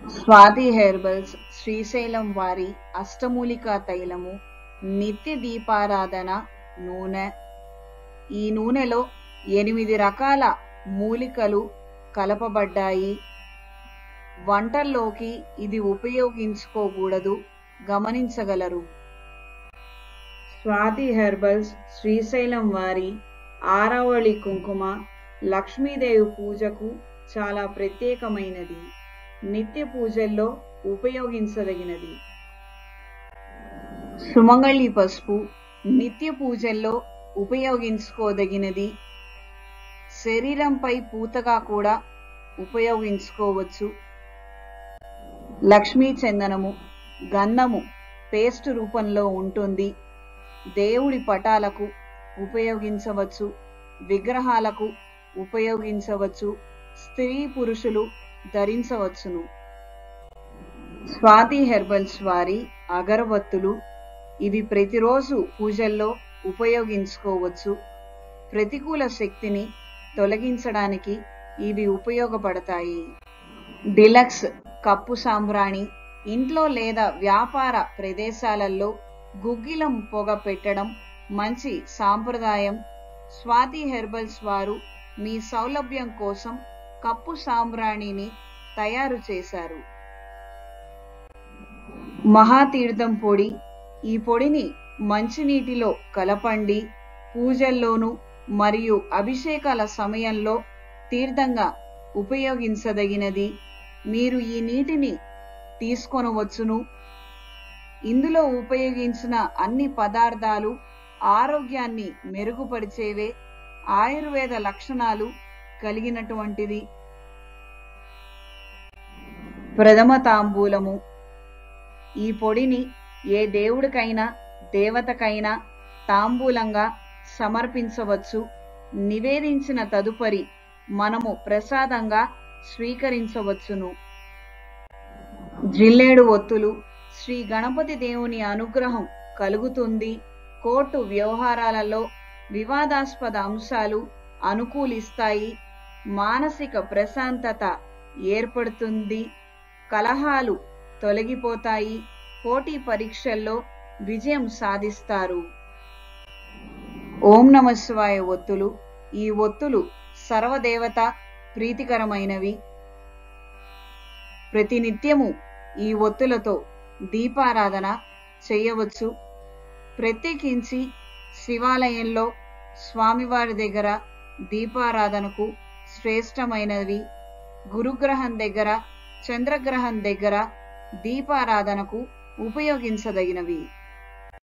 Swathi herbals Srisailam వారి అష్టమూలికా తైలము నిత్య దీపారాధన నూనె. ఈ నూనెలో 8 రకాల మూలికలు కలపబడ్డాయి. వంటల్లోకి ఇది ఉపయోగించుకోకూడదు, గమనించగలరు. స్వాతి హెర్బల్స్ శ్రీశైలం వారి ఆరవళి కుంకుమ లక్ష్మీదేవి పూజకు చాలా ప్రత్యేకమైనది, నిత్య పూజల్లో ఉపయోగించదగినది. సుమంగళి పసుపు నిత్య పూజల్లో ఉపయోగించుకోదగినది. శరీరంపై పూతగా కూడా ఉపయోగించుకోవచ్చు. లక్ష్మీ చందనము గంధము పేస్ట్ రూపంలో ఉంటుంది. దేవుడి పటాలకు ఉపయోగించవచ్చు, విగ్రహాలకు ఉపయోగించవచ్చు, స్త్రీ పురుషులు ధరించవచ్చును. స్వాతి హెర్బల్స్ వారి అగరబత్తులు ఇవి ప్రతిరోజు పూజల్లో ఉపయోగించుకోవచ్చు. ప్రతికూల శక్తిని తొలగించడానికి ఇవి ఉపయోగపడతాయి. డిలక్స్ కప్పు సాంబ్రాణి ఇంట్లో లేదా వ్యాపార ప్రదేశాలలో గుగ్గిలం పొగ పెట్టడం మంచి సాంప్రదాయం. స్వాతి హెర్బల్స్ వారు మీ సౌలభ్యం కోసం కప్పు సాంబ్రాణిని తయారు చేశారు. మహాతీర్థం పొడి ఈ పొడిని మంచినీటిలో కలపండి. పూజల్లోనూ మరియు అభిషేకాల సమయంలో తీర్థంగా ఉపయోగించదగినది. మీరు ఈ నీటిని తీసుకొనవచ్చును. ఇందులో ఉపయోగించిన అన్ని పదార్థాలు ఆరోగ్యాన్ని మెరుగుపరిచేవే, ఆయుర్వేద లక్షణాలు కలిగినటువంటిది. ప్రథమ తాంబూలము ఈ పొడిని ఏ దేవుడికైనా దేవతకైనా తాంబూలంగా సమర్పించవచ్చు. నివేదించిన తదుపరి మనము ప్రసాదంగా స్వీకరించవచ్చును. జిల్లేడు ఒత్తులు శ్రీ గణపతి దేవుని అనుగ్రహం కలుగుతుంది. కోర్టు వ్యవహారాలలో వివాదాస్పద అంశాలు అనుకూలిస్తాయి. మానసిక ప్రశాంతత ఏర్పడుతుంది. కలహాలు తొలగిపోతాయి. పోటీ పరీక్షల్లో విజయం సాధిస్తారు. ఓం నమః శివాయ ఒత్తులు ఈ ఒత్తులు సర్వదేవత ప్రీతికరమైనవి. ప్రతినిత్యము ఈ ఒత్తులతో దీపారాధన చేయవచ్చు. ప్రత్యేకించి శివాలయంలో స్వామివారి దగ్గర దీపారాధనకు శ్రేష్టమైనవి. గురుగ్రహం దగ్గర, చంద్రగ్రహం దగ్గర దీపారాధనకు ఉపయోగించదగినవి.